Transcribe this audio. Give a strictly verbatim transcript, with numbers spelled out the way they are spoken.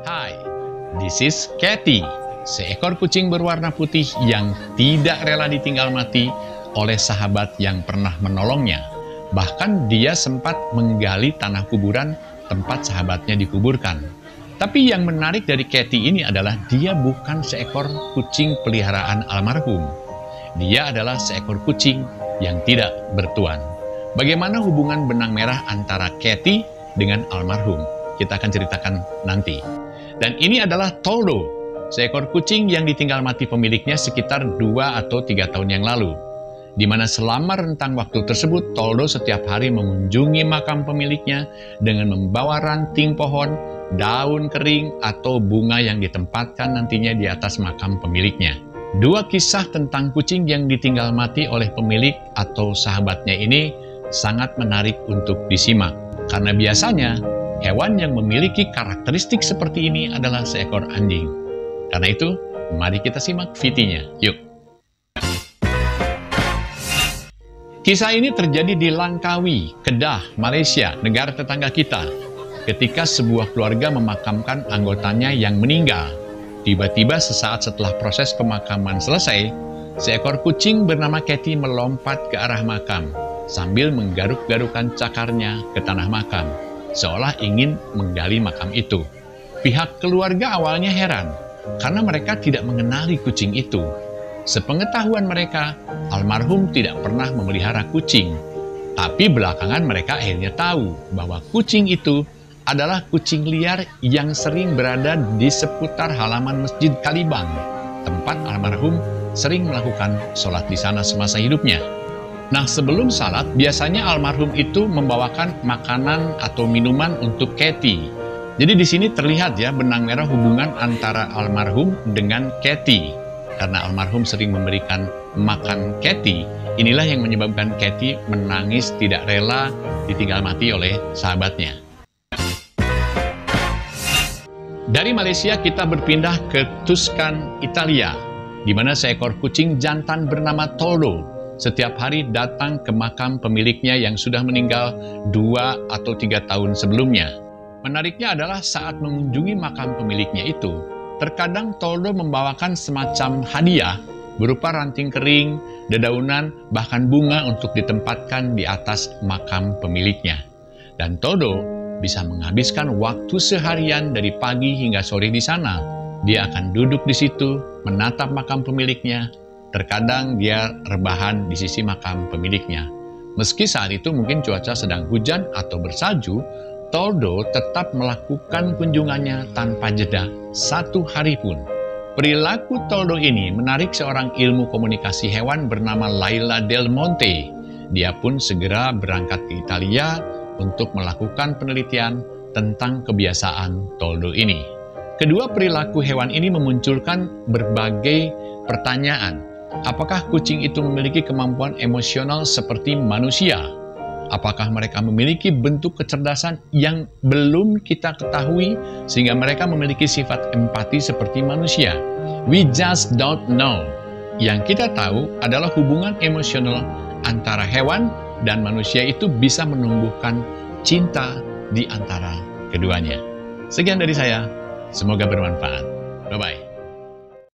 Hai, this is Cathy, seekor kucing berwarna putih yang tidak rela ditinggal mati oleh sahabat yang pernah menolongnya. Bahkan dia sempat menggali tanah kuburan tempat sahabatnya dikuburkan. Tapi yang menarik dari Cathy ini adalah dia bukan seekor kucing peliharaan almarhum. Dia adalah seekor kucing yang tidak bertuan. Bagaimana hubungan benang merah antara Cathy dengan almarhum? Kita akan ceritakan nanti. Dan ini adalah Toldo, seekor kucing yang ditinggal mati pemiliknya sekitar dua atau tiga tahun yang lalu. Di mana selama rentang waktu tersebut, Toldo setiap hari mengunjungi makam pemiliknya dengan membawa ranting pohon, daun kering, atau bunga yang ditempatkan nantinya di atas makam pemiliknya. Dua kisah tentang kucing yang ditinggal mati oleh pemilik atau sahabatnya ini sangat menarik untuk disimak. Karena biasanya, hewan yang memiliki karakteristik seperti ini adalah seekor anjing. Karena itu, mari kita simak videonya. Yuk! Kisah ini terjadi di Langkawi, Kedah, Malaysia, negara tetangga kita. Ketika sebuah keluarga memakamkan anggotanya yang meninggal. Tiba-tiba sesaat setelah proses pemakaman selesai, seekor kucing bernama Cathy melompat ke arah makam, sambil menggaruk-garukan cakarnya ke tanah makam, seolah ingin menggali makam itu. Pihak keluarga awalnya heran, karena mereka tidak mengenali kucing itu. Sepengetahuan mereka, almarhum tidak pernah memelihara kucing. Tapi belakangan mereka akhirnya tahu bahwa kucing itu adalah kucing liar yang sering berada di seputar halaman Masjid Kalibang, tempat almarhum sering melakukan sholat di sana semasa hidupnya. Nah, sebelum salat, biasanya almarhum itu membawakan makanan atau minuman untuk Cathy. Jadi di sini terlihat ya benang merah hubungan antara almarhum dengan Cathy. Karena almarhum sering memberikan makan Cathy, inilah yang menyebabkan Cathy menangis tidak rela ditinggal mati oleh sahabatnya. Dari Malaysia kita berpindah ke Tuscan, Italia, di mana seekor kucing jantan bernama Toldo setiap hari datang ke makam pemiliknya yang sudah meninggal dua atau tiga tahun sebelumnya. Menariknya adalah saat mengunjungi makam pemiliknya itu, terkadang Toldo membawakan semacam hadiah berupa ranting kering, dedaunan, bahkan bunga untuk ditempatkan di atas makam pemiliknya. Dan Toldo bisa menghabiskan waktu seharian dari pagi hingga sore di sana. Dia akan duduk di situ, menatap makam pemiliknya. Terkadang dia rebahan di sisi makam pemiliknya. Meski saat itu mungkin cuaca sedang hujan atau bersalju, Toldo tetap melakukan kunjungannya tanpa jeda satu hari pun. Perilaku Toldo ini menarik seorang ilmu komunikasi hewan bernama Laila Del Monte. Dia pun segera berangkat ke Italia untuk melakukan penelitian tentang kebiasaan Toldo ini. Kedua perilaku hewan ini memunculkan berbagai pertanyaan. Apakah kucing itu memiliki kemampuan emosional seperti manusia? Apakah mereka memiliki bentuk kecerdasan yang belum kita ketahui sehingga mereka memiliki sifat empati seperti manusia? We just don't know. Yang kita tahu adalah hubungan emosional antara hewan dan manusia itu bisa menumbuhkan cinta di antara keduanya. Sekian dari saya, semoga bermanfaat. Bye-bye.